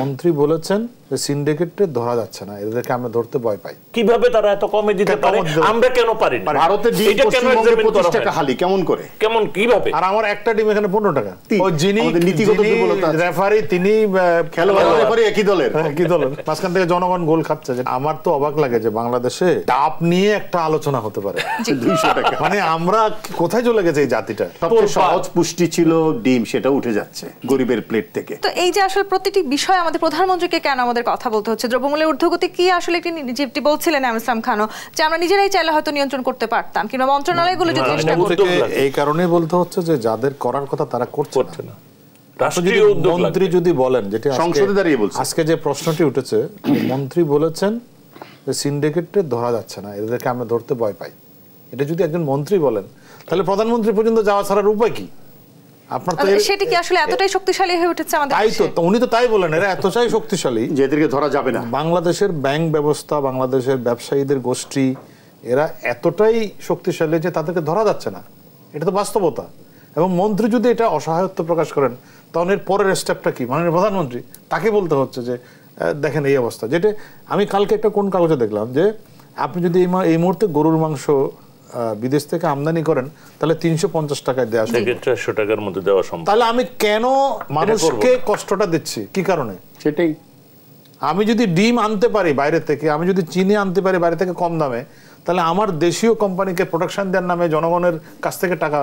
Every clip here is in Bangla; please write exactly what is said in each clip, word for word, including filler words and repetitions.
মন্ত্রী বলেছেন যে সিন্ডিকেটে ধরা যাচ্ছে না, এদেরকে আমরা ধরতে ভয় পাই। কিভাবে তারা এত কমে দিতে পারে, আমরা কেন পারি না? ভারতে ডিম পশ্চিমবঙ্গে পঁচিশ টাকা হালি, কেমন করে, কেমন কিভাবে? আর আমার একটা ডিম এখানে পনেরো টাকা। ওই যিনি নীতিগত দুর্বলতা রেফারি, তিনি খেলোয়াড় রেফারি একই দলের একই দলের মাঝখান থেকে জনগণ গোল খাচ্ছে। আমার তো অবাক লাগে যে বাংলাদেশে ডাব নিয়ে একটা আলোচনা হতে পারে দুইশো টাকা। মানে আমরা কোথায় চলে গেছে এই জাতিটা? সবচেয়ে সহজ পুষ্টি ছিল ডিম, সেটা উঠে যাচ্ছে গরিবের প্লেট থেকে। তো এই যে আসলে প্রতিটি বিষয় আমাদের প্রধানমন্ত্রীকে কেন আমাদের কথা বলতে হচ্ছে? দ্রব্যমূল্যের ঊর্ধ্বগতি কি আসলে একটি যেটি বলছিলেন এম ইসলাম খানও, যে আমরা নিজেরাই চাইলে হয়তো নিয়ন্ত্রণ করতে পারতাম, কিংবা মন্ত্রণালয়গুলো যদি চেষ্টা করতো। এই কারণেই বলতে হচ্ছে যে যাদের করার কথা তারা করছে না। মন্ত্রী যদি বলেন, যেটা সংসদে দাঁড়িয়ে বলছে, আজকে যে প্রশ্নটি উঠেছে, মন্ত্রী বলেছেন যে সিন্ডিকেটে ধরা যাচ্ছে না, এদেরকে আমরা ধরতে ভয় পাই। এটা যদি একজন মন্ত্রী বলেন, তাহলে প্রধানমন্ত্রী পর্যন্ত যাওয়া ছাড়ার উপায় কি? আপনার তো সেটা কি আসলে এতটাই শক্তিশালী হয়ে উঠেছে আমাদের? তাই তো, উনি তো তাই বলেন, এরা এতটাই শক্তিশালী যে এদেরকে ধরা যাবে না। বাংলাদেশের ব্যাংক ব্যবস্থা, বাংলাদেশের ব্যবসায়ীদের গোষ্ঠী, এরা এতটাই শক্তিশালী যে তাদেরকে ধরা যাচ্ছে না। এটা তো বাস্তবতা। এবং মন্ত্রী যদি এটা অসহায়ত্ব প্রকাশ করেন, তখন এর পরের স্টেপটা কি? মাননীয় প্রধানমন্ত্রী তাকে বলতে হচ্ছে যে দেখেন এই অবস্থা। যেটা আমি কালকে একটা কোন কাগজে দেখলাম যে আপনি যদি এই মুহূর্তে গরুর মাংস বিদেশ থেকে আমদানি করেন, তাহলে তিনশো পঞ্চাশ টাকায় দেওয়া চারশো টাকার মধ্যে দেওয়া সম্ভব। তাহলে আমি কেন মানুষকে কষ্টটা দিচ্ছি? কি কারণে? সেটাই। আমি যদি ডিম আনতে পারি বাইরে থেকে, আমি যদি চিনি আনতে পারি বাইরে থেকে কম দামে, তাহলে আমার দেশীয় কোম্পানিকে প্রোটেকশন দেওয়ার নামে জনগণের কাছ থেকে টাকা,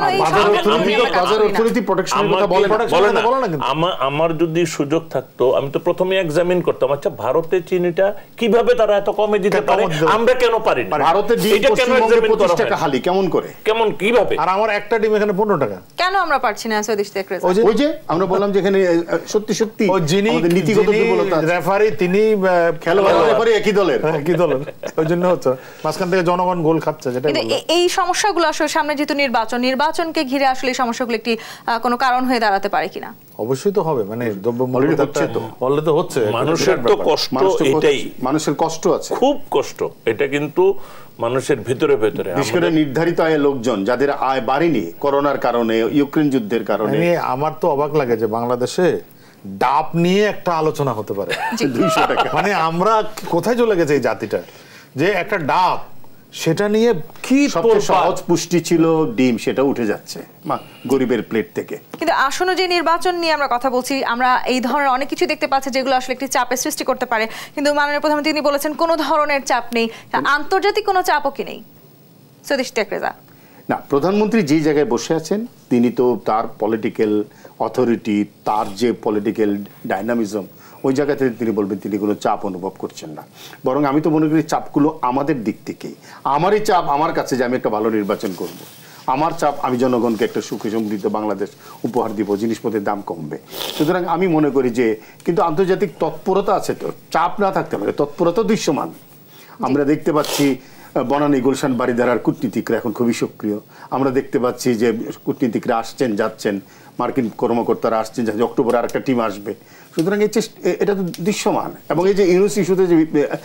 আমার যদি সুযোগ থাকতো আমি তো প্রথমে এক্সামিন করতাম, আচ্ছা ভারতে চিনিটা কিভাবে তারা এত কমে দিতে পারে, আমরা কেন পারি না? ভারতে ডিম পশ্চিমবঙ্গে পঁচিশ টাকা হালি, কেমন করে, কেমন কিভাবে? আর আমার একটা ডিম এখানে পনেরো টাকা, কেন আমরা পারছি না? ওই যে আমরা বললাম যে এখানে সত্যি সত্যি যিনি নীতিগত দুর্বলতা, রেফারি, তিনি খেলোয়াড় রেফারি একই দলের একই দলের ওই জন্য হচ্ছে মাঝখান থেকে জনগণ গোল খাচ্ছে। যেটা এই সমস্যাগুলো আসলে সামনে যেহেতু নির্বাচন, নির্বাচনকে ঘিরে আসলে এই সমস্যাগুলো একটি কোনো কারণ হয়ে দাঁড়াতে পারে কিনা? অবশ্যই তো হবে। মানে দ্রব্যমূল্য হচ্ছে তো, বললে তো হচ্ছে, মানুষের তো কষ্ট, এটাই মানুষের কষ্ট আছে, খুব কষ্ট। এটা কিন্তু মানুষের ভিতরে ভেতরে, বিশেষ করে নির্ধারিত আয়ের লোকজন যাদের আয় বাড়েনি করোনার কারণে, ইউক্রেন যুদ্ধের কারণে। আমার তো অবাক লাগে যে বাংলাদেশে ডাব নিয়ে একটা আলোচনা হতে পারে দুইশো টাকা। মানে আমরা কোথায় চলে গেছে এই জাতিটা, যে একটা ডাব, সেটা নিয়ে কি সবচেয়ে সহজ পুষ্টি ছিল ডিম, সেটা উঠে যাচ্ছে গরিবের প্লেট থেকে। কিন্তু আসন্ন যে নির্বাচন নিয়ে আমরা কথা বলছি, আমরা এই ধরনের অনেক কিছু দেখতে পাচ্ছি যেগুলো আসলে একটি চাপের সৃষ্টি করতে পারে, কিন্তু মাননীয় প্রধানমন্ত্রী তিনি বলেছেন কোনো ধরনের চাপ নেই, আন্তর্জাতিক কোনো চাপও কি নেই। সতীশ টেকরেজা না, প্রধানমন্ত্রী যে জায়গায় বসে আছেন, তিনি তো তার পলিটিক্যাল অথরিটি, তার যে পলিটিক্যাল ডাইনামিজম, ওই জায়গাতে তিনি বলবেন তিনি কোনো চাপ অনুভব করছেন না। বরং আমি তো মনে করি চাপগুলো আমাদের দিক থেকেই। আমারই চাপ আমার কাছে যে আমি একটা ভালো নির্বাচন করব, আমার চাপ আমি জনগণকে একটা সুখী সমৃদ্ধ বাংলাদেশ উপহার দিব, জিনিসপত্রের দাম কমবে। সুতরাং আমি মনে করি যে, কিন্তু আন্তর্জাতিক তৎপরতা আছে, তো চাপ না থাকতে পারে, তৎপরতা দৃশ্যমান। আমরা দেখতে পাচ্ছি বনানী গুলশান বারিধারার কূটনীতিকরা এখন খুবই সক্রিয়। আমরা দেখতে পাচ্ছি যে কূটনীতিকরা আসছেন যাচ্ছেন, মার্কিন কর্মকর্তারা আসছেন যাচ্ছেন, অক্টোবরে আর একটা টিম আসবে। সুতরাং এই চেষ্টা, এটা তো দৃশ্যমান। এবং এই যে ইউনুস ইস্যুতে যে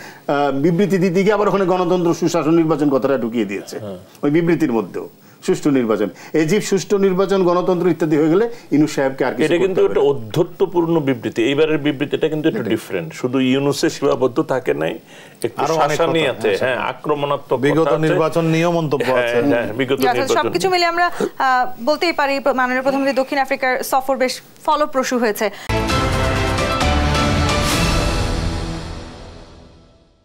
বিবৃতি দিতে গিয়ে আবার ওখানে গণতন্ত্র, সুশাসন, নির্বাচন কথাটা ঢুকিয়ে দিয়েছে ওই বিবৃতির মধ্যেও। সুষ্ঠু নির্বাচন, এই যে সুষ্ঠু নির্বাচন, গণতন্ত্র ইত্যাদি হয়ে গেলে ইউনুস সাহেবকে আর এটা কিন্তু একটা অধ্যত্বপূর্ণ বিবৃতি। এইবারের বিবৃতিটা কিন্তু একটু ডিফারেন্ট, শুধু ইউনুসে সীমাবদ্ধ থাকে নাই, একটু শাসনিয়াতে, হ্যাঁ, আক্রমণাত্মক বিগত নির্বাচন নিয়েও মন্তব্য আছে। হ্যাঁ, বিগত নির্বাচন সবকিছু মিলে আমরা বলতেই পারি মাননীয় প্রধানমন্ত্রী দক্ষিণ আফ্রিকার সফর বেশ ফলপ্রসূ হয়েছে।